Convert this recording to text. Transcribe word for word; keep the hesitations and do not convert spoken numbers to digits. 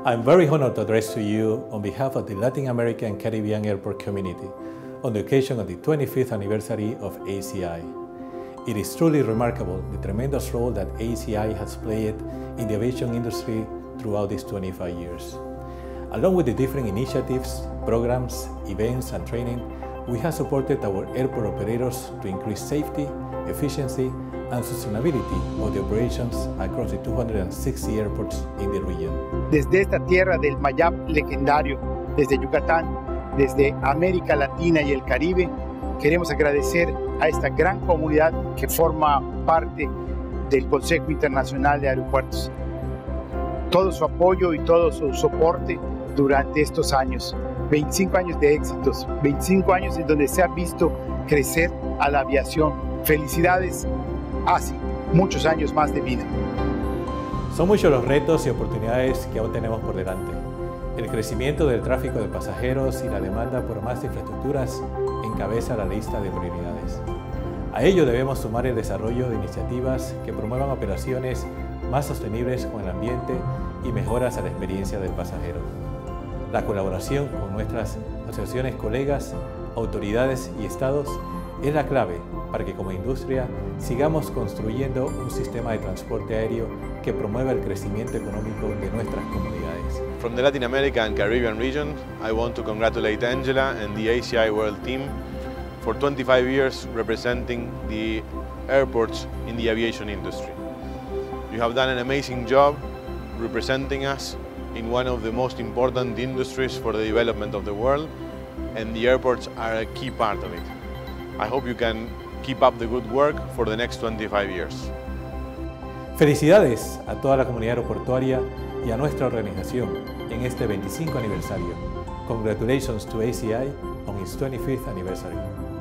I'm very honored to address to you on behalf of the Latin American and Caribbean Airport community on the occasion of the twenty-fifth anniversary of A C I. It is truly remarkable the tremendous role that A C I has played in the aviation industry throughout these twenty-five years. Along with the different initiatives, programs, events, and training, we have supported our airport operators to increase safety, efficiency, and sustainability of the operations across the two hundred sixty airports in the region. Desde esta tierra del Mayab legendario, desde Yucatán, desde América Latina y el Caribe, queremos agradecer a esta gran comunidad que forma parte del Consejo Internacional de Aeropuertos. Todo su apoyo y todo su soporte durante estos años. veinticinco años de éxitos, veinticinco años en donde se ha visto crecer a la aviación. Felicidades, así, muchos años más de vida. Son muchos los retos y oportunidades que aún tenemos por delante. El crecimiento del tráfico de pasajeros y la demanda por más infraestructuras encabeza la lista de prioridades. A ello debemos sumar el desarrollo de iniciativas que promuevan operaciones más sostenibles con el ambiente y mejoras a la experiencia del pasajero. La colaboración con nuestras asociaciones, colegas, autoridades y estados es la clave para que como industria sigamos construyendo un sistema de transporte aéreo que promueva el crecimiento económico de nuestras comunidades. From the Latin America and Caribbean region, I want to congratulate Angela and the A C I World team for twenty-five years representing the airports in the aviation industry. You have done an amazing job representing us in one of the most important industries for the development of the world, and the airports are a key part of it. I hope you can keep up the good work for the next twenty-five years. Felicidades a toda la comunidad aeroportuaria y a nuestra organización en este veinticinco aniversario. Congratulations to A C I on its twenty-fifth anniversary.